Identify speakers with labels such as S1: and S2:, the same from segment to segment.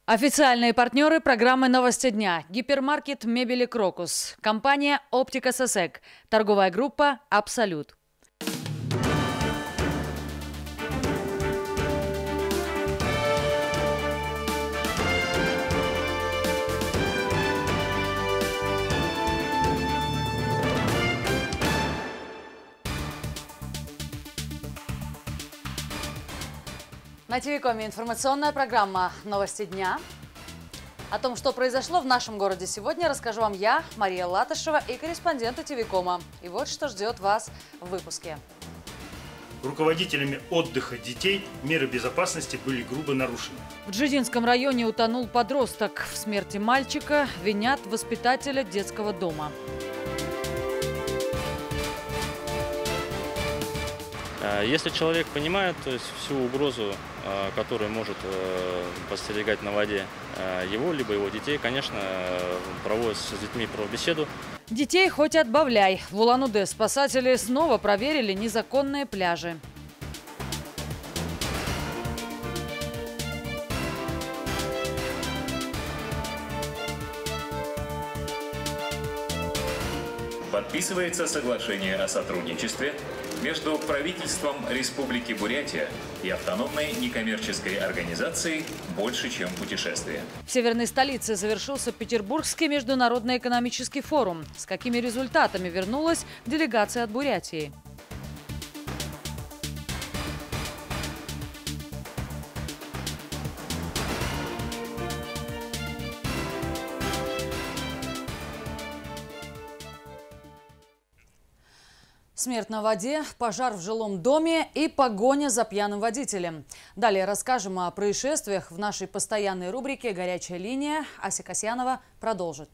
S1: Официальные партнеры программы «Новости дня». Гипермаркет мебели «Крокус», компания «Оптика Сосек», торговая группа «Абсолют». На Тивикоме информационная программа «Новости дня». О том, что произошло в нашем городе сегодня, расскажу вам я, Мария Латышева, и корреспонденты Тивикома. И вот что ждет вас в выпуске.
S2: Руководителями отдыха детей меры безопасности были грубо нарушены.
S1: В Джидинском районе утонул подросток. В смерти мальчика винят воспитателя детского дома.
S3: Если человек понимает, то есть всю угрозу, которую может подстерегать на воде его, либо его детей, конечно, проводят с детьми правобеседу.
S1: Детей хоть отбавляй. В Улан-Удэ спасатели снова проверили незаконные пляжи.
S4: Подписывается соглашение о сотрудничестве между правительством Республики Бурятия и автономной некоммерческой организацией «Больше, чем путешествие».
S1: В северной столице завершился Петербургский международный экономический форум. С какими результатами вернулась делегация от Бурятии? Смерть на воде, пожар в жилом доме и погоня за пьяным водителем. Далее расскажем о происшествиях в нашей постоянной рубрике «Горячая линия». Ася Касьянова продолжит.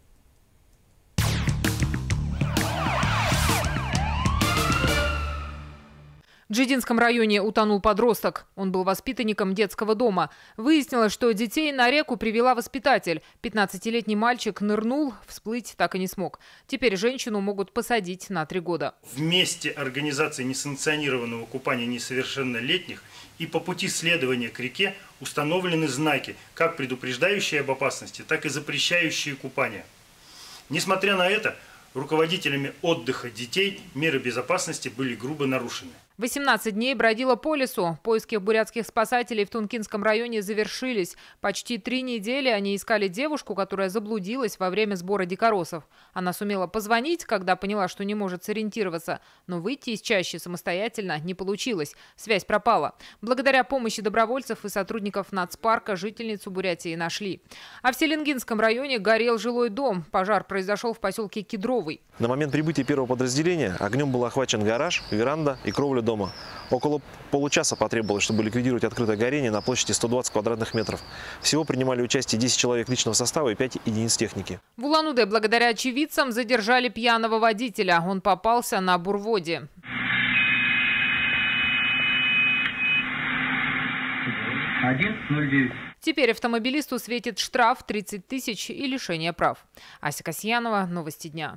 S5: В Джидинском районе утонул подросток. Он был воспитанником детского дома. Выяснилось, что детей на реку привела воспитатель. 15-летний мальчик нырнул, всплыть так и не смог. Теперь женщину могут посадить на 3 года.
S2: В месте организации несанкционированного купания несовершеннолетних и по пути следования к реке установлены знаки, как предупреждающие об опасности, так и запрещающие купание. Несмотря на это, руководителями отдыха детей меры безопасности были грубо нарушены.
S5: 18 дней бродила по лесу. Поиски бурятских спасателей в Тункинском районе завершились. Почти 3 недели они искали девушку, которая заблудилась во время сбора дикоросов. Она сумела позвонить, когда поняла, что не может сориентироваться. Но выйти из чащи самостоятельно не получилось. Связь пропала. Благодаря помощи добровольцев и сотрудников нацпарка жительницу Бурятии нашли. А в Селенгинском районе горел жилой дом. Пожар произошел в поселке Кедровый.
S6: На момент прибытия первого подразделения огнем был охвачен гараж, веранда и кровля дома. Около получаса потребовалось, чтобы ликвидировать открытое горение на площади 120 квадратных метров. Всего принимали участие 10 человек личного состава и 5 единиц техники.
S5: В Улан-Удэ благодаря очевидцам задержали пьяного водителя. Он попался на бурводе. Теперь автомобилисту светит штраф 30 тысяч и лишение прав. Ася Касьянова, новости дня.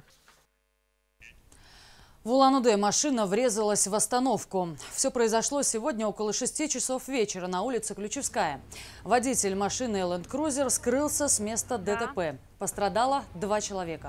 S1: В Улан-Удэ машина врезалась в остановку. Все произошло сегодня около 6 часов вечера на улице Ключевская. Водитель машины Land Cruiser скрылся с места ДТП. Пострадало 2 человека.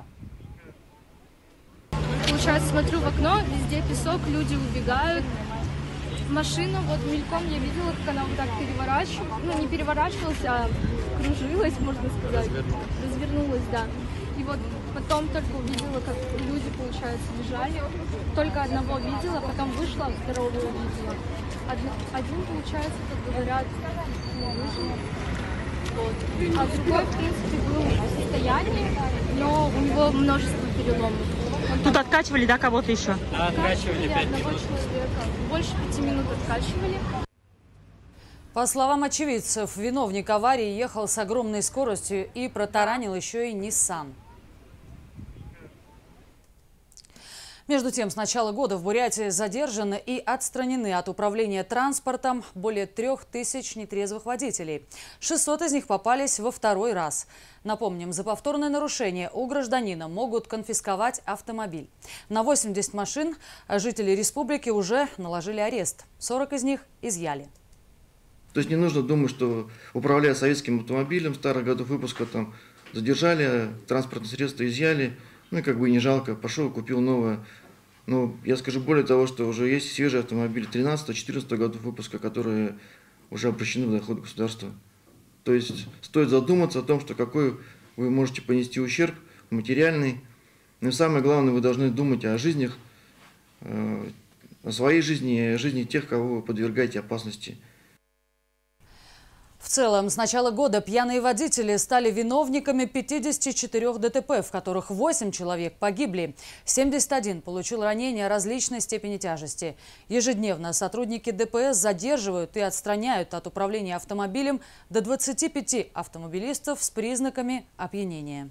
S7: Получается, смотрю в окно, везде песок, люди убегают. Машина, вот мельком я видела, как она вот так переворачивалась. Ну, не переворачивалась, а кружилась, можно сказать. Развернулась, да. И вот потом только увидела, как люди, получается, бежали. Только одного видела, потом вышла, второго увидела. Один, получается, как говорят, выжил. Вот. А другой, в принципе, был в состоянии, но у него множество переломов.
S8: Тут откачивали, да, кого-то еще?
S7: Откачивали 5 минут. Человека. Больше 5 минут откачивали.
S1: По словам очевидцев, виновник аварии ехал с огромной скоростью и протаранил еще и Nissan. Между тем, с начала года в Бурятии задержаны и отстранены от управления транспортом более 3000 нетрезвых водителей. 600 из них попались во 2-й раз. Напомним, за повторное нарушение у гражданина могут конфисковать автомобиль. На 80 машин жители республики уже наложили арест. 40 из них изъяли.
S9: То есть не нужно думать, что управляя советским автомобилем старых годов выпуска, там задержали, транспортное средство изъяли, ну и как бы не жалко, пошел, купил новое. Но я скажу более того, что уже есть свежие автомобили 13-14 годов выпуска, которые уже обращены в доход государства. То есть стоит задуматься о том, что какой вы можете понести ущерб материальный. Но и самое главное, вы должны думать о жизнях, о своей жизни и о жизни тех, кого вы подвергаете опасности.
S1: В целом, с начала года пьяные водители стали виновниками 54 ДТП, в которых 8 человек погибли. 71 получил ранения различной степени тяжести. Ежедневно сотрудники ДПС задерживают и отстраняют от управления автомобилем до 25 автомобилистов с признаками опьянения.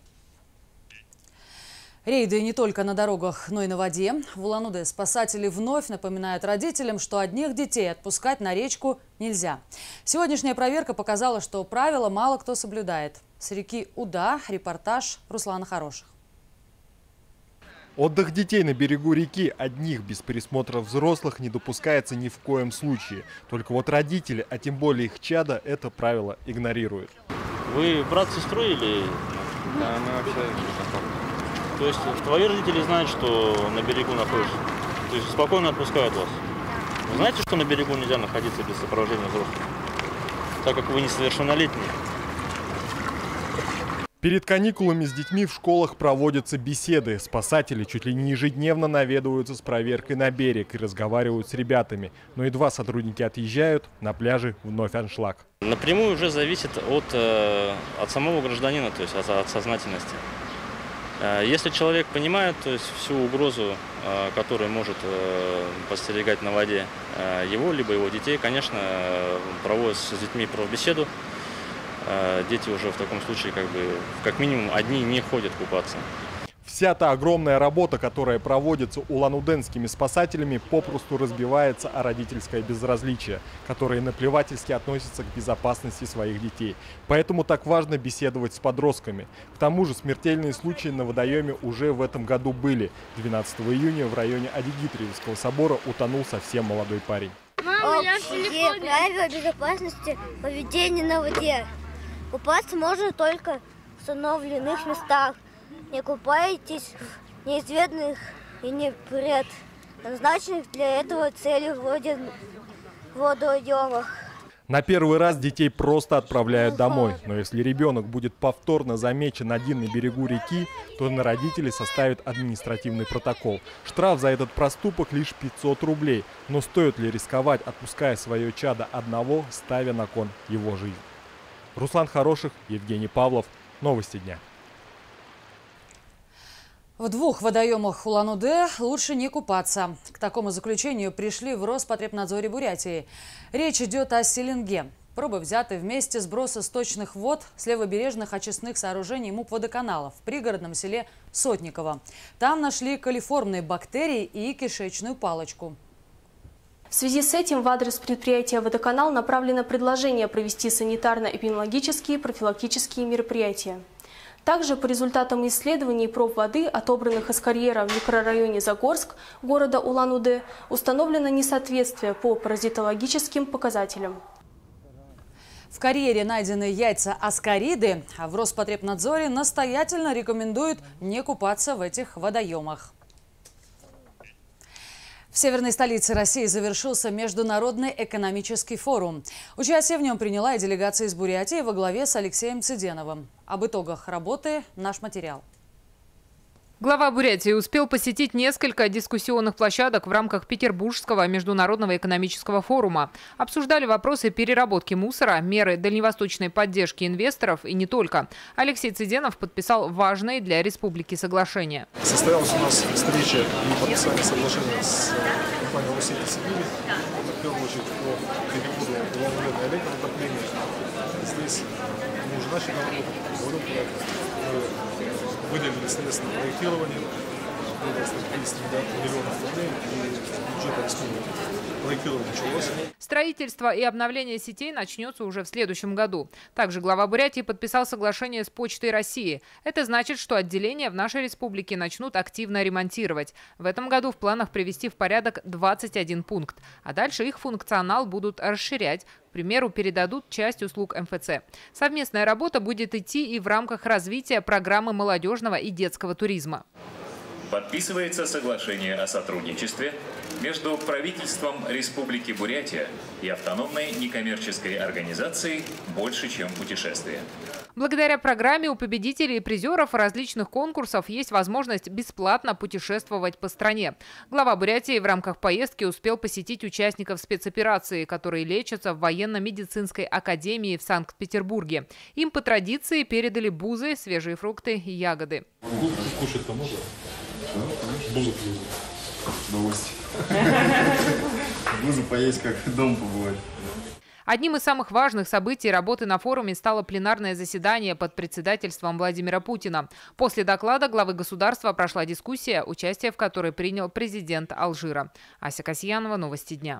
S1: Рейды не только на дорогах, но и на воде. В Улан-Удэ спасатели вновь напоминают родителям, что одних детей отпускать на речку нельзя. Сегодняшняя проверка показала, что правила мало кто соблюдает. С реки Уда репортаж Руслана Хороших.
S10: Отдых детей на берегу реки одних без присмотра взрослых не допускается ни в коем случае. Только вот родители, а тем более их чада, это правило игнорируют.
S3: Вы брат с сестрой или...
S11: Да, мы вообще...
S3: То есть твои родители знают, что на берегу находишься? То есть спокойно отпускают вас? Вы знаете, что на берегу нельзя находиться без сопровождения взрослых, так как вы несовершеннолетние?
S10: Перед каникулами с детьми в школах проводятся беседы. Спасатели чуть ли не ежедневно наведываются с проверкой на берег и разговаривают с ребятами. Но едва сотрудники отъезжают, на пляже вновь аншлаг.
S3: Напрямую уже зависит от самого гражданина, то есть от сознательности. Если человек понимает, то есть всю угрозу, которую может подстерегать на воде его, либо его детей, конечно, проводят с детьми профбеседу. Дети уже в таком случае как минимум одни не ходят купаться.
S10: Вся та огромная работа, которая проводится улан-удэнскими спасателями, попросту разбивается о родительское безразличие, которое наплевательски относится к безопасности своих детей. Поэтому так важно беседовать с подростками. К тому же смертельные случаи на водоеме уже в этом году были. 12 июня в районе Адигитриевского собора утонул совсем молодой парень.
S12: Мама, я в телефоне. Правила безопасности поведения на воде. Купаться можно только в установленных местах. Не купайтесь в неизвестных и не предназначенных для этого целей водоемах.
S10: На первый раз детей просто отправляют домой. Но если ребенок будет повторно замечен один на берегу реки, то на родителей составят административный протокол. Штраф за этот проступок лишь 500 рублей. Но стоит ли рисковать, отпуская свое чадо одного, ставя на кон его жизнь? Руслан Хороших, Евгений Павлов. Новости дня.
S1: В 2 водоемах Улан-Удэ лучше не купаться. К такому заключению пришли в Роспотребнадзоре Бурятии. Речь идет о Селенге. Пробы взяты вместе сброса сточных вод с левобережных очистных сооружений МУП водоканалов в пригородном селе Сотниково. Там нашли колиформные бактерии и кишечную палочку.
S13: В связи с этим в адрес предприятия «Водоканал» направлено предложение провести санитарно-эпидемиологические профилактические мероприятия. Также по результатам исследований проб воды, отобранных из карьера в микрорайоне Загорск города Улан-Удэ, установлено несоответствие по паразитологическим показателям.
S1: В карьере найдены яйца аскариды, а в Роспотребнадзоре настоятельно рекомендуют не купаться в этих водоемах. В северной столице России завершился Международный экономический форум. Участие в нем приняла и делегация из Бурятии во главе с Алексеем Цыденовым. Об итогах работы наш материал.
S5: Глава Бурятии успел посетить несколько дискуссионных площадок в рамках Петербургского международного экономического форума. Обсуждали вопросы переработки мусора, меры дальневосточной поддержки инвесторов и не только. Алексей Цыденов подписал важные для республики соглашения.
S14: Состоялась у нас встреча и подписание соглашения с компанией «Россия Сибири». В первую очередь по переводу Улан-Удэ на электроотопление. Здесь мы уже начали работать. Выделили средства на проектирование, 200 миллионов рублей и бюджета республики. Проектирование началось.
S5: Строительство и обновление сетей начнется уже в следующем году. Также глава Бурятии подписал соглашение с Почтой России. Это значит, что отделения в нашей республике начнут активно ремонтировать. В этом году в планах привести в порядок 21 пункт. А дальше их функционал будут расширять. К примеру, передадут часть услуг МФЦ. Совместная работа будет идти и в рамках развития программы молодежного и детского туризма.
S4: Подписывается соглашение о сотрудничестве между правительством Республики Бурятия и автономной некоммерческой организацией «Больше, чем путешествие».
S5: Благодаря программе у победителей и призеров различных конкурсов есть возможность бесплатно путешествовать по стране. Глава Бурятии в рамках поездки успел посетить участников спецоперации, которые лечатся в военно-медицинской академии в Санкт-Петербурге. Им по традиции передали бузы, свежие фрукты и ягоды.
S14: Кушать-то можно? Бузу.
S15: Удовольствие. Бузу поесть, как дома побывать.
S5: Одним из самых важных событий работы на форуме стало пленарное заседание под председательством Владимира Путина. После доклада главы государства прошла дискуссия, участие в которой принял президент Алжира. Ася Касьянова, новости дня.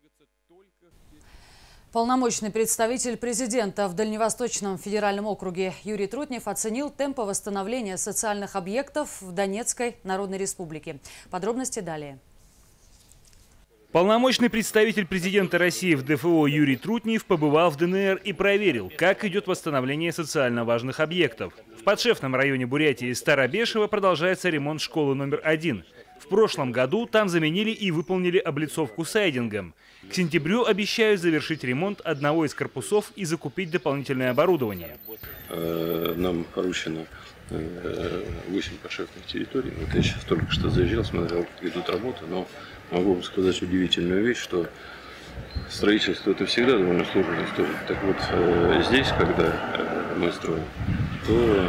S1: Полномочный представитель президента в Дальневосточном федеральном округе Юрий Трутнев оценил темпы восстановления социальных объектов в Донецкой Народной Республике. Подробности далее.
S16: Полномочный представитель президента России в ДФО Юрий Трутнев побывал в ДНР и проверил, как идет восстановление социально важных объектов. В подшефном районе Бурятии Старобешево продолжается ремонт школы номер 1. В прошлом году там заменили и выполнили облицовку сайдингом. К сентябрю обещают завершить ремонт одного из корпусов и закупить дополнительное оборудование.
S17: Нам поручено 8 подшефных территорий. Вот я сейчас только что заезжал, смотрел, как идут работы, но могу вам сказать удивительную вещь, что строительство – это всегда довольно сложная история. Так вот, здесь, когда мы строим, то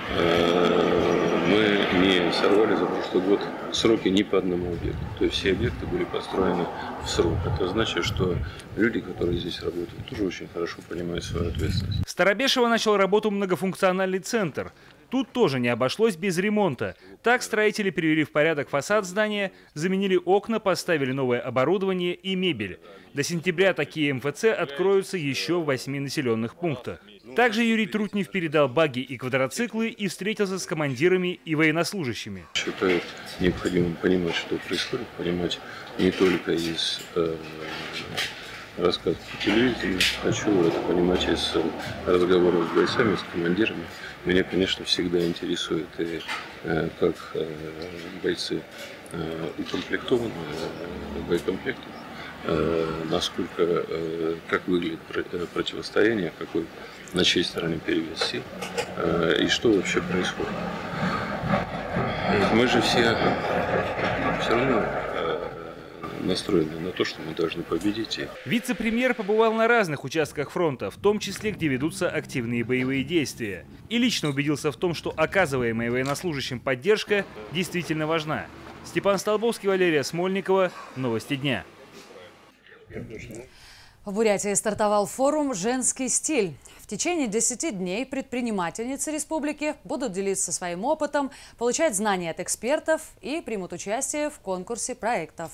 S17: мы не сорвали за прошлый год сроки ни по одному объекту. То есть все объекты были построены в срок. Это значит, что люди, которые здесь работают, тоже очень хорошо понимают свою ответственность.
S16: В Старобешево начал работу многофункциональный центр. Тут тоже не обошлось без ремонта. Так строители привели в порядок фасад здания, заменили окна, поставили новое оборудование и мебель. До сентября такие МФЦ откроются еще в 8 населенных пунктах. Также Юрий Трутнев передал багги и квадроциклы и встретился с командирами и военнослужащими.
S17: Считаю необходимым понимать, что происходит, понимать не только из рассказов по телевизору, хочу это понимать из разговоров с бойцами, с командирами. Меня, конечно, всегда интересует, как бойцы укомплектованы боекомплектом, насколько, как выглядит противостояние, какой на чьей стороне перевес сил и что вообще происходит. Мы же все равно настроены на то, что мы должны победить.
S16: Вице-премьер побывал на разных участках фронта, в том числе, где ведутся активные боевые действия. И лично убедился в том, что оказываемая военнослужащим поддержка действительно важна. Степан Столбовский, Валерия Смольникова. Новости дня.
S1: В Бурятии стартовал форум «Женский стиль». В течение 10 дней предпринимательницы республики будут делиться своим опытом, получать знания от экспертов и примут участие в конкурсе проектов.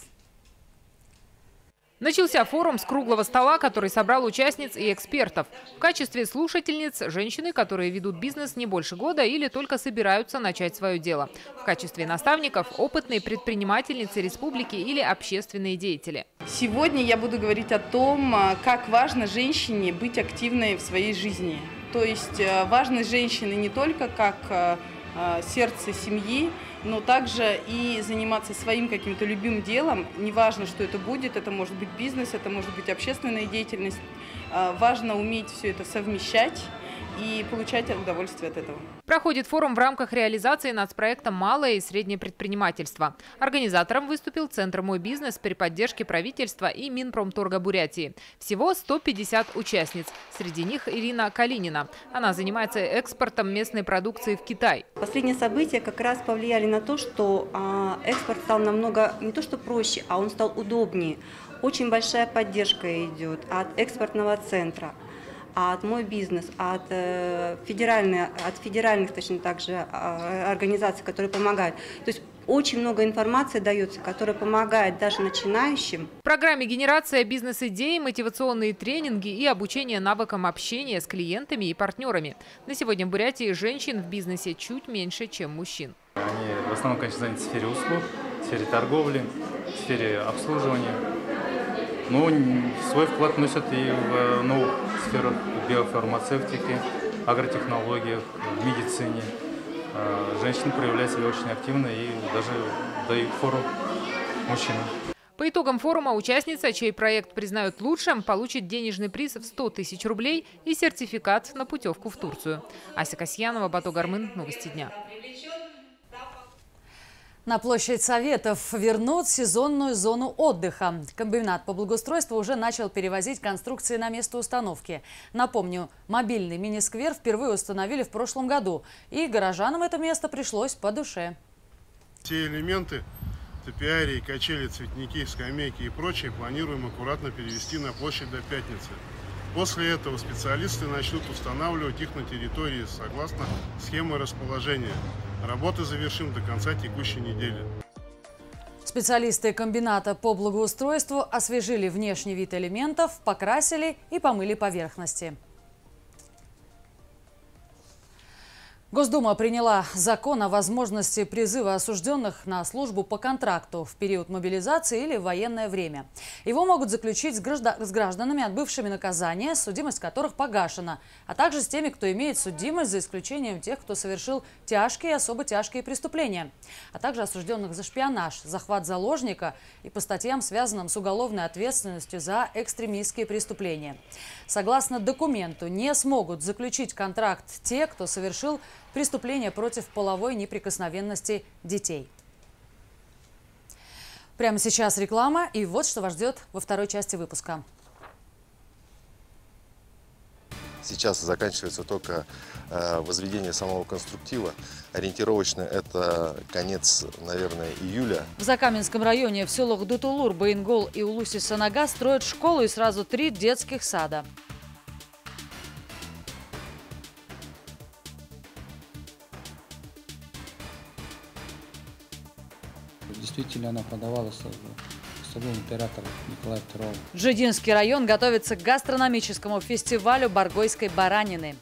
S5: Начался форум с круглого стола, который собрал участниц и экспертов. В качестве слушательниц – женщины, которые ведут бизнес не больше года или только собираются начать свое дело. В качестве наставников – опытные предпринимательницы республики или общественные деятели.
S18: Сегодня я буду говорить о том, как важно женщине быть активной в своей жизни. То есть важность женщины не только как сердце семьи, но также и заниматься своим каким-то любимым делом. Неважно, что это будет, это может быть бизнес, это может быть общественная деятельность. Важно уметь все это совмещать и получать удовольствие от этого.
S5: Проходит форум в рамках реализации нацпроекта «Малое и среднее предпринимательство». Организатором выступил Центр «Мой бизнес» при поддержке правительства и Минпромторга Бурятии. Всего 150 участниц. Среди них Ирина Калинина. Она занимается экспортом местной продукции в Китай.
S19: Последние события как раз повлияли на то, что экспорт стал намного не то что проще, а он стал удобнее. Очень большая поддержка идет от экспортного центра, от «Мой бизнес», от федеральных, точно так же, организаций, которые помогают. То есть Очень много информации дается, которая помогает даже начинающим.
S5: В программе «Генерация бизнес-идей», мотивационные тренинги и обучение навыкам общения с клиентами и партнерами. На сегодня в Бурятии женщин в бизнесе чуть меньше, чем мужчин.
S20: Они в основном, конечно, заняты в сфере услуг, в сфере торговли, в сфере обслуживания. Но свой вклад вносят и в новых сферах биофармацевтики, агротехнологиях, в медицине. Женщины проявляют себя очень активно и даже дают фору мужчинам.
S5: По итогам форума участница, чей проект признают лучшим, получит денежный приз в 100 тысяч рублей и сертификат на путевку в Турцию. Ася Касьянова, Бато Гармын. Новости дня.
S1: На площадь Советов вернут сезонную зону отдыха. Комбинат по благоустройству уже начал перевозить конструкции на место установки. Напомню, мобильный мини-сквер впервые установили в прошлом году. И горожанам это место пришлось по душе.
S21: Все элементы, топиарии, качели, цветники, скамейки и прочее планируем аккуратно перевести на площадь до пятницы. После этого специалисты начнут устанавливать их на территории согласно схеме расположения. Работы завершим до конца текущей недели.
S1: Специалисты комбината по благоустройству освежили внешний вид элементов, покрасили и помыли поверхности. Госдума приняла закон о возможности призыва осужденных на службу по контракту в период мобилизации или в военное время. Его могут заключить с гражданами, отбывшими наказание, судимость которых погашена, а также с теми, кто имеет судимость, за исключением тех, кто совершил тяжкие и особо тяжкие преступления, а также осужденных за шпионаж, захват заложника и по статьям, связанным с уголовной ответственностью за экстремистские преступления. Согласно документу, не смогут заключить контракт те, кто совершил преступления против половой неприкосновенности детей. Прямо сейчас реклама, и вот что вас ждет во второй части выпуска.
S22: Сейчас заканчивается только возведение самого конструктива. Ориентировочно это конец, наверное, июля.
S1: В Закаменском районе в селах Дутулур, Баингол и Улуси-Санага строят школу и сразу 3 детских сада.
S23: Действительно, она продавалась в салон императора Николая II.
S1: Жидинский район готовится к гастрономическому фестивалю Баргойской баранины.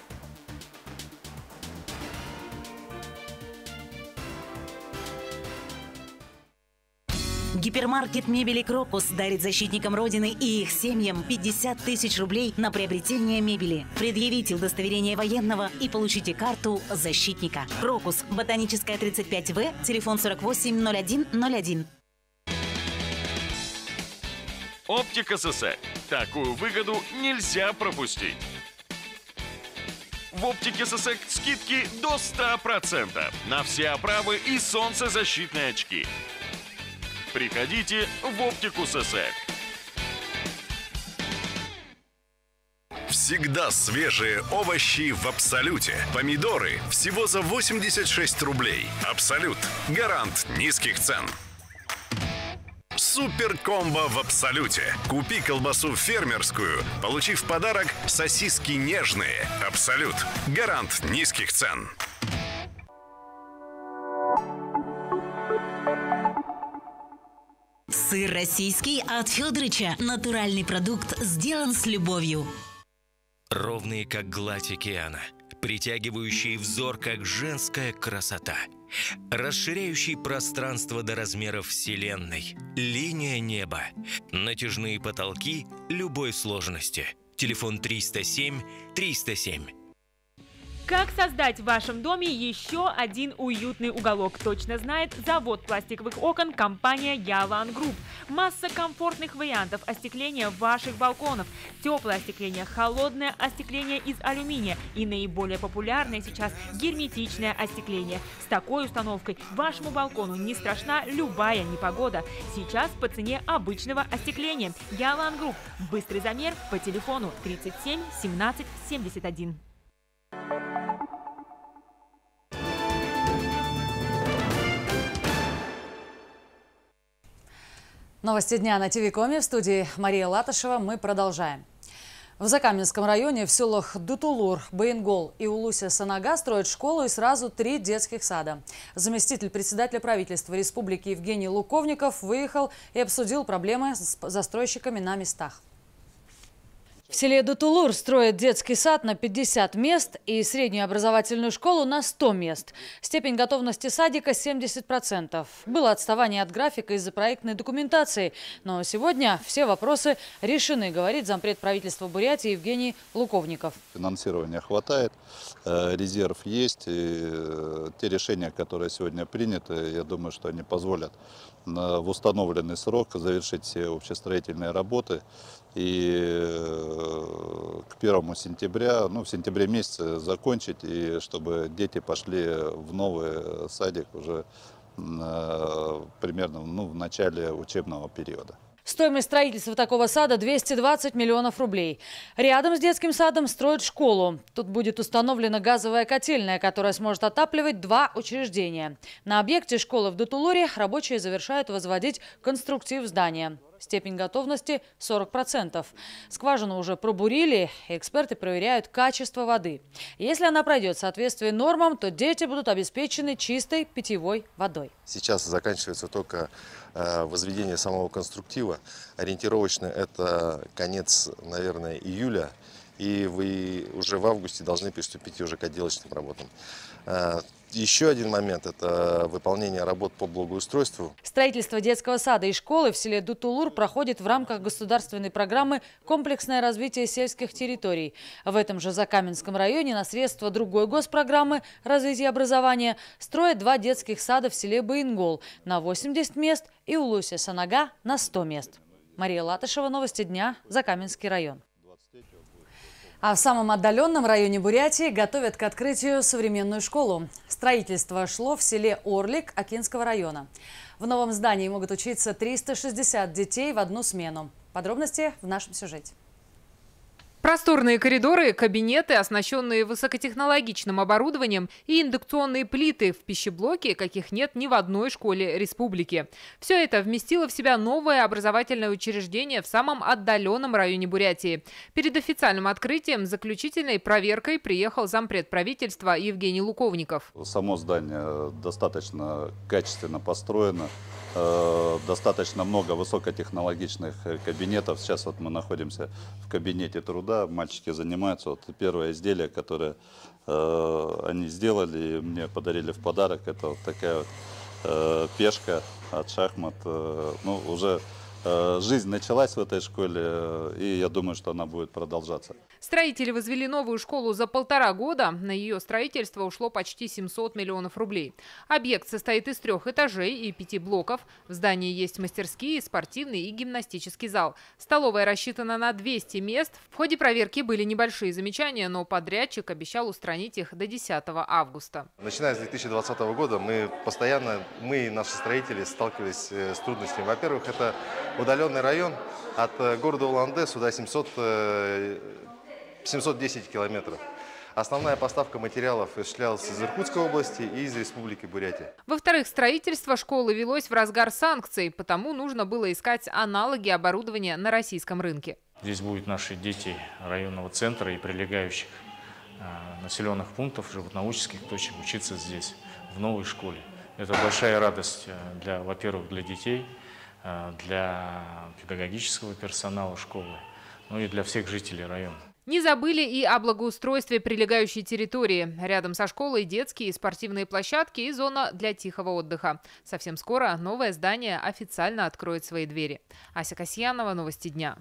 S24: Гипермаркет мебели «Крокус» дарит защитникам Родины и их семьям 50 тысяч рублей на приобретение мебели. Предъявите удостоверение военного и получите карту защитника. «Крокус», Ботаническая, 35В, телефон 480101.
S25: Оптика СССР. Такую выгоду нельзя пропустить. В Оптике СССР скидки до 100% на все оправы и солнцезащитные очки. Приходите в Оптику СССР.
S26: Всегда свежие овощи в Абсолюте. Помидоры всего за 86 рублей. Абсолют. Гарант низких цен. Супер-комбо в Абсолюте. Купи колбасу фермерскую, получи в подарок сосиски нежные. Абсолют. Гарант низких цен.
S24: Сыр российский от Фёдорыча. Натуральный продукт, сделан с любовью.
S27: Ровные, как гладь океана. Притягивающий взор, как женская красота. Расширяющий пространство до размеров Вселенной. Линия неба. Натяжные потолки любой сложности. Телефон 307 307.
S28: Как создать в вашем доме еще один уютный уголок, точно знает завод пластиковых окон компания Ялан Групп. Масса комфортных вариантов остекления ваших балконов. Теплое остекление, холодное остекление из алюминия и наиболее популярное сейчас герметичное остекление. С такой установкой вашему балкону не страшна любая непогода. Сейчас по цене обычного остекления. Ялан Групп. Быстрый замер по телефону 37 17 71. Новости дня на ТВ Коми. В студии Мария Латышева. Мы продолжаем.
S1: В Закаменском районе в селах Дутулур, Баингол и Улуся-Санага строят школу и сразу 3 детских сада. Заместитель председателя правительства республики Евгений Луковников выехал и обсудил проблемы с застройщиками на местах. В селе Дутулур строят детский сад на 50 мест и среднюю образовательную школу на 100 мест. Степень готовности садика 70%. Было отставание от графика из-за проектной документации. Но сегодня все вопросы решены, говорит зампред правительства Бурятии Евгений Луковников.
S2: Финансирования хватает, резерв есть. И те решения, которые сегодня приняты, я думаю, что они позволят в установленный срок завершить все общестроительные работы. И к 1 сентября, в сентябре месяце закончить, и чтобы дети пошли в новый садик уже примерно в начале учебного периода.
S1: Стоимость строительства такого сада 220 миллионов рублей. Рядом с детским садом строят школу. Тут будет установлена газовая котельная, которая сможет отапливать 2 учреждения. На объекте школы в Дутулуре рабочие завершают возводить конструктив здания. Степень готовности 40%. Скважину уже пробурили, и эксперты проверяют качество воды. Если она пройдет в соответствии нормам, то дети будут обеспечены чистой питьевой водой.
S22: Сейчас заканчивается только возведение самого конструктива. Ориентировочно это конец, наверное, июля. И вы уже в августе должны приступить уже к отделочным работам. Еще один момент – это выполнение работ по благоустройству.
S1: Строительство детского сада и школы в селе Дутулур проходит в рамках государственной программы «Комплексное развитие сельских территорий». В этом же Закаменском районе на средства другой госпрограммы развития образования строят 2 детских сада в селе Баингол на 80 мест и Улуся-Санага на 100 мест. Мария Латышева, новости дня, Закаменский район. А в самом отдаленном районе Бурятии готовят к открытию современную школу. Строительство шло в селе Орлик Окинского района. В новом здании могут учиться 360 детей в одну смену. Подробности в нашем сюжете.
S5: Просторные коридоры, кабинеты, оснащенные высокотехнологичным оборудованием, и индукционные плиты в пищеблоке, каких нет ни в одной школе республики. Все это вместило в себя новое образовательное учреждение в самом отдаленном районе Бурятии. Перед официальным открытием заключительной проверкой приехал зампред правительства Евгений Луковников.
S2: Само здание достаточно качественно построено. Достаточно много высокотехнологичных кабинетов. Сейчас вот мы находимся в кабинете труда, мальчики занимаются. Вот первое изделие, которое они сделали, мне подарили в подарок, это вот такая вот пешка от шахмат. Уже жизнь началась в этой школе, и я думаю, что она будет продолжаться.
S5: Строители возвели новую школу за 1,5 года. На ее строительство ушло почти 700 миллионов рублей. Объект состоит из 3 этажей и 5 блоков. В здании есть мастерские, спортивный и гимнастический зал. Столовая рассчитана на 200 мест. В ходе проверки были небольшие замечания, но подрядчик обещал устранить их до 10 августа.
S22: Начиная с 2020 года мы и наши строители сталкивались с трудностями. Во-первых, это удаленный район. От города Улан-Удэ сюда 710 километров. Основная поставка материалов осуществлялась из Иркутской области и из Республики Бурятия.
S5: Во-вторых, строительство школы велось в разгар санкций, потому нужно было искать аналоги оборудования на российском рынке.
S3: Здесь будут наши дети районного центра и прилегающих населенных пунктов, животноводческих точек учиться здесь, в новой школе. Это большая радость, во-первых, для детей, для педагогического персонала школы, и для всех жителей района.
S5: Не забыли и о благоустройстве прилегающей территории. Рядом со школой детские и спортивные площадки и зона для тихого отдыха. Совсем скоро новое здание официально откроет свои двери. Ася Касьянова, новости дня.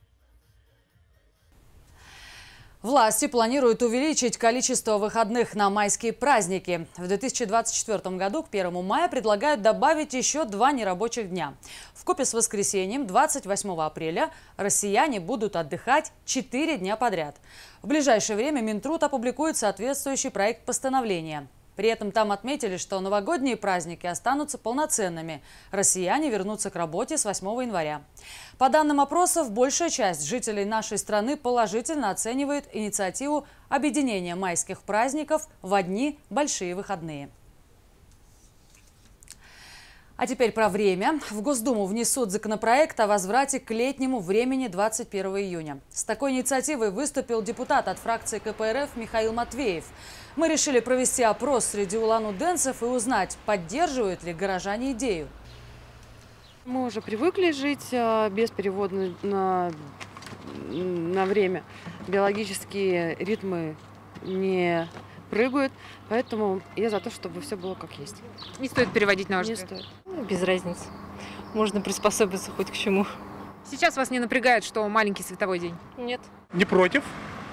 S1: Власти планируют увеличить количество выходных на майские праздники. В 2024 году к 1 мая предлагают добавить еще 2 нерабочих дня. Вкупе с воскресеньем, 28 апреля, россияне будут отдыхать 4 дня подряд. В ближайшее время Минтруд опубликует соответствующий проект постановления. При этом там отметили, что новогодние праздники останутся полноценными. Россияне вернутся к работе с 8 января. По данным опросов, большая часть жителей нашей страны положительно оценивает инициативу объединения майских праздников в одни большие выходные. А теперь про время. В Госдуму внесут законопроект о возврате к летнему времени 21 июня. С такой инициативой выступил депутат от фракции КПРФ Михаил Матвеев. Мы решили провести опрос среди улан-удэнцев и узнать, поддерживают ли горожане идею.
S6: Мы уже привыкли жить без перевода на время. Биологические ритмы не прыгают, поэтому я за то, чтобы все было как есть.
S5: Не стоит переводить на ваш взгляд?
S6: Не стоит. Без разницы. Можно приспособиться хоть к чему.
S5: Сейчас вас не напрягает, что маленький световой день?
S6: Нет.
S7: Не против.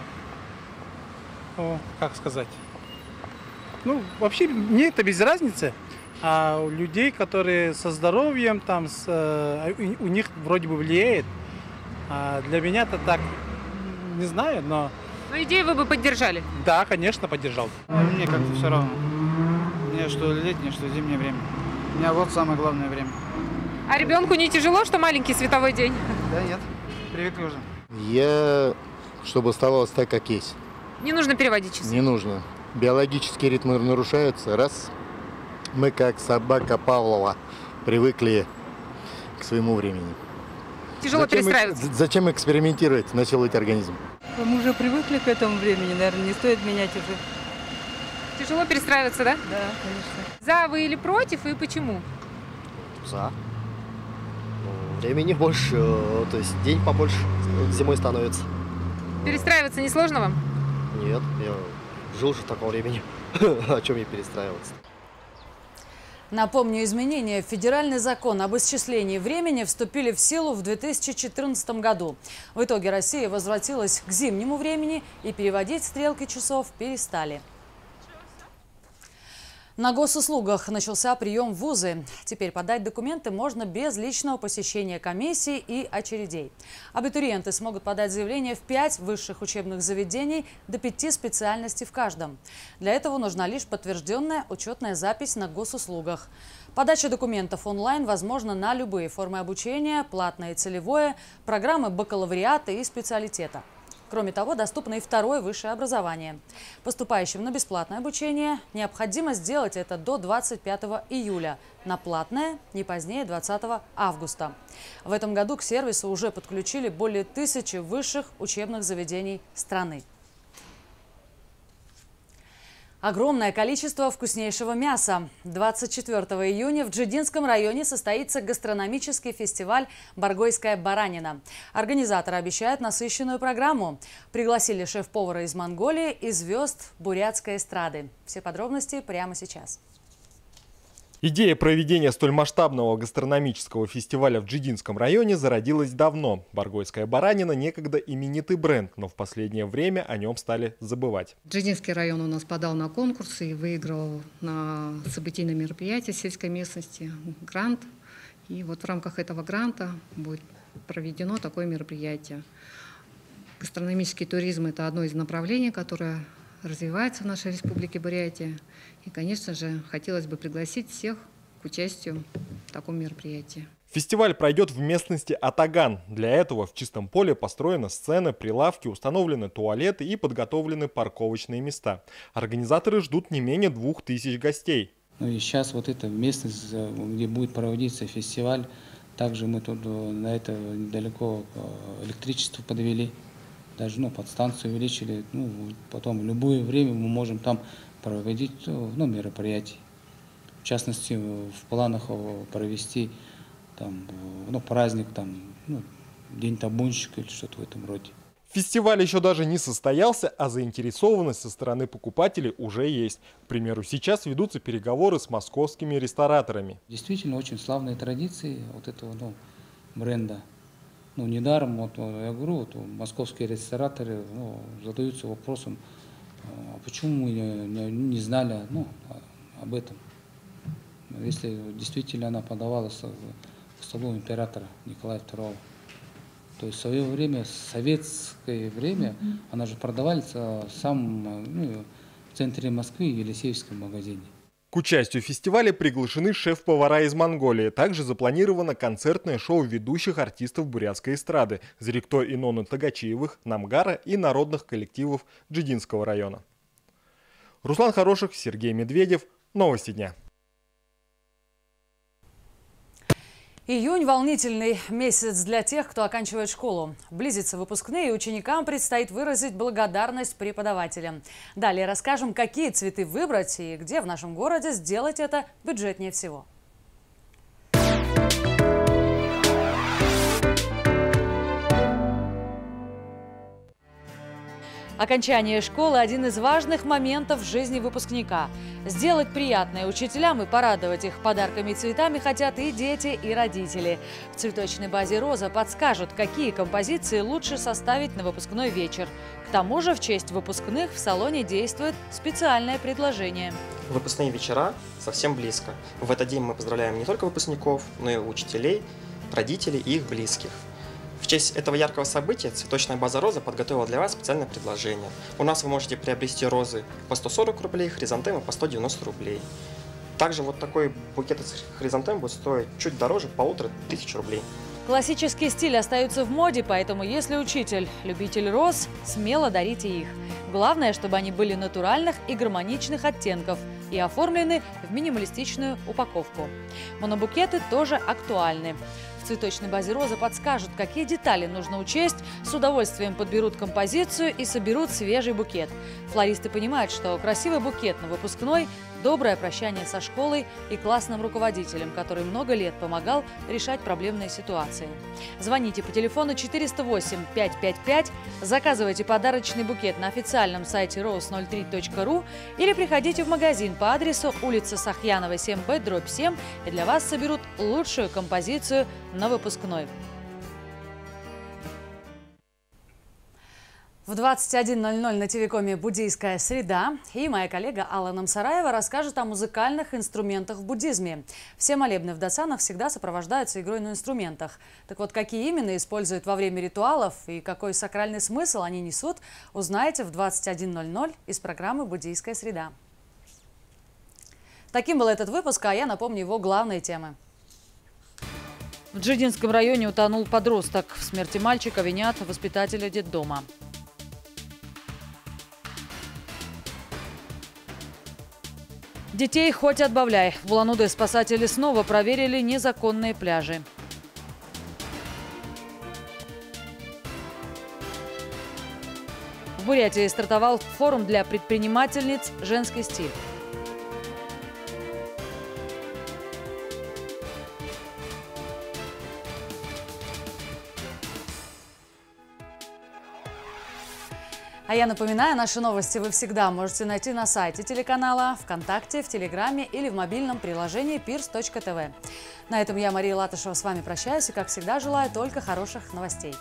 S7: Как сказать? Ну, вообще, мне это без разницы. А у людей, которые со здоровьем, там, у них вроде бы влияет. А для меня это так, не знаю, но...
S5: Но идею вы бы поддержали?
S7: Да, конечно, поддержал.
S8: Мне как-то все равно. Мне что летнее, что зимнее время. У меня вот самое главное время.
S5: А ребенку не тяжело, что маленький световой день?
S8: Да нет, привыкли уже.
S15: Чтобы оставалось так, как есть.
S5: Не нужно переводить часы?
S15: Не нужно. Биологические ритмы нарушаются. Раз. Мы, как собака Павлова, привыкли к своему времени.
S5: Тяжело перестраиваться?
S15: Зачем экспериментировать, насиловать организм?
S6: Мы уже привыкли к этому времени, наверное, не стоит менять уже.
S5: Тяжело перестраиваться, да?
S6: Да, конечно.
S5: За вы или против, и почему?
S9: За. Времени больше, то есть день побольше зимой становится.
S5: Перестраиваться не сложно вам?
S9: Нет, я жил же в таком времени. О чем мне перестраиваться?
S1: Напомню, изменения в федеральный закон об исчислении времени вступили в силу в 2014 году. В итоге Россия возвратилась к зимнему времени и переводить стрелки часов перестали. На госуслугах начался прием в вузы. Теперь подать документы можно без личного посещения комиссий и очередей. Абитуриенты смогут подать заявление в 5 высших учебных заведений до 5 специальностей в каждом. Для этого нужна лишь подтвержденная учетная запись на госуслугах. Подача документов онлайн возможна на любые формы обучения, платное и целевое, программы бакалавриата и специалитета. Кроме того, доступно и второе высшее образование. Поступающим на бесплатное обучение необходимо сделать это до 25 июля, на платное – не позднее 20 августа. В этом году к сервису уже подключили более 1000 высших учебных заведений страны. Огромное количество вкуснейшего мяса. 24 июня в Джидинском районе состоится гастрономический фестиваль «Баргойская баранина». Организаторы обещают насыщенную программу. Пригласили шеф-повара из Монголии и звезд бурятской эстрады. Все подробности прямо сейчас.
S10: Идея проведения столь масштабного гастрономического фестиваля в Джидинском районе зародилась давно. Баргойская баранина – некогда именитый бренд, но в последнее время о нем стали забывать.
S11: Джидинский район у нас подал на конкурс и выиграл на событийном мероприятии сельской местности грант. И вот в рамках этого гранта будет проведено такое мероприятие. Гастрономический туризм – это одно из направлений, которое развивается в нашей республике Бурятия. И, конечно же, хотелось бы пригласить всех к участию в таком мероприятии.
S10: Фестиваль пройдет в местности Атаган. Для этого в чистом поле построена сцена, прилавки, установлены туалеты и подготовлены парковочные места. Организаторы ждут не менее 2000 гостей.
S23: Ну и сейчас вот эта местность, где будет проводиться фестиваль, также мы тут на это недалеко электричество подвели. Даже подстанцию увеличили. Потом в любое время мы можем там проводить мероприятия. В частности, в планах провести там, праздник, День табунщика или что-то в этом роде.
S10: Фестиваль еще даже не состоялся, а заинтересованность со стороны покупателей уже есть. К примеру, сейчас ведутся переговоры с московскими рестораторами.
S23: Действительно, очень славные традиции вот этого бренда. Недаром, я говорю, московские рестораторы задаются вопросом, а почему мы не знали об этом. Если действительно она подавалась к столу императора Николая II. То есть в свое время, советское время, она же продавалась в самом в центре Москвы, в Елисеевском магазине.
S10: К участию в фестивале приглашены шеф-повара из Монголии. Также запланировано концертное шоу ведущих артистов бурятской эстрады Зрикто и Ноны Тагачиевых, Намгара и народных коллективов Джидинского района. Руслан Хороших, Сергей Медведев. Новости дня.
S1: Июнь – волнительный месяц для тех, кто оканчивает школу. Близятся выпускные, и ученикам предстоит выразить благодарность преподавателям. Далее расскажем, какие цветы выбрать и где в нашем городе сделать это бюджетнее всего. Окончание школы – один из важных моментов в жизни выпускника. Сделать приятное учителям и порадовать их подарками и цветами хотят и дети, и родители. В цветочной базе «Роза» подскажут, какие композиции лучше составить на выпускной вечер. К тому же в честь выпускных в салоне действует специальное предложение.
S4: Выпускные вечера совсем близко. В этот день мы поздравляем не только выпускников, но и учителей, родителей и их близких. В честь этого яркого события цветочная база «Роза» подготовила для вас специальное предложение. У нас вы можете приобрести розы по 140 рублей, хризантемы по 190 рублей. Также вот такой букет из хризантем будет стоить чуть дороже, 1500 рублей.
S1: Классические стили остаются в моде, поэтому если учитель – любитель роз, смело дарите их. Главное, чтобы они были натуральных и гармоничных оттенков и оформлены в минималистичную упаковку. Монобукеты тоже актуальны. В цветочной базе «Роза» подскажут, какие детали нужно учесть, с удовольствием подберут композицию и соберут свежий букет. Флористы понимают, что красивый букет на выпускной – доброе прощание со школой и классным руководителем, который много лет помогал решать проблемные ситуации. Звоните по телефону 408 555, заказывайте подарочный букет на официальном сайте rose03.ru или приходите в магазин по адресу улица Сахьянова, 7Б, дробь 7, и для вас соберут лучшую композицию на выпускной. В 21:00 на телекоме «Буддийская среда» и моя коллега Алла Намсараева расскажет о музыкальных инструментах в буддизме. Все молебны в дасанах всегда сопровождаются игрой на инструментах. Так вот, какие именно используют во время ритуалов и какой сакральный смысл они несут, узнаете в 21:00 из программы «Буддийская среда». Таким был этот выпуск, а я напомню его главные темы. В Джидинском районе утонул подросток. В смерти мальчика винят воспитателя детдома. Детей хоть отбавляй. В Улан-Удэ спасатели снова проверили незаконные пляжи. В Бурятии стартовал форум для предпринимательниц «Женский стиль». А я напоминаю, наши новости вы всегда можете найти на сайте телеканала, ВКонтакте, в Телеграме или в мобильном приложении pirs.tv. На этом я, Мария Латышева, с вами прощаюсь и, как всегда, желаю только хороших новостей.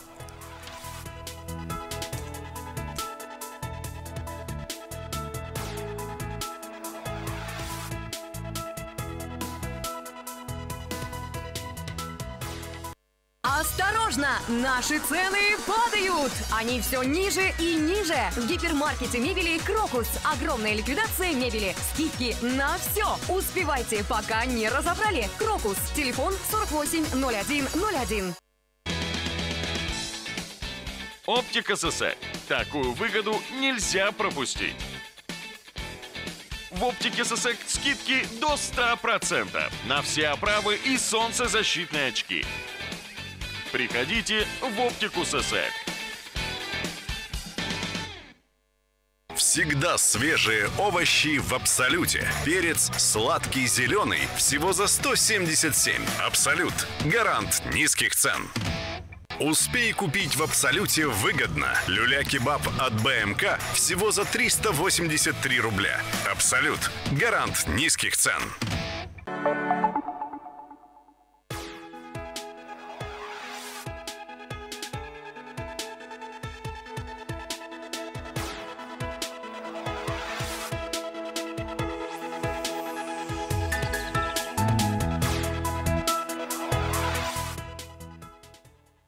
S12: Осторожно! Наши цены падают! Они все ниже и ниже! В гипермаркете мебели «Крокус» огромная ликвидация мебели. Скидки на все! Успевайте, пока не разобрали. «Крокус». Телефон 48 01 01.
S25: Оптика СССР. Такую выгоду нельзя пропустить. В оптике СССР скидки до 100% на все оправы и солнцезащитные очки. Приходите в оптику СССР.
S26: Всегда свежие овощи в Абсолюте. Перец сладкий зеленый всего за 177. Абсолют. Гарант низких цен. Успей купить в Абсолюте выгодно. Люля-кебаб от БМК всего за 383 рубля. Абсолют. Гарант низких цен.